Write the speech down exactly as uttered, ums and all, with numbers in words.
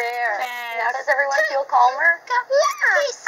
There. Yes. Now does everyone feel calmer? Yeah.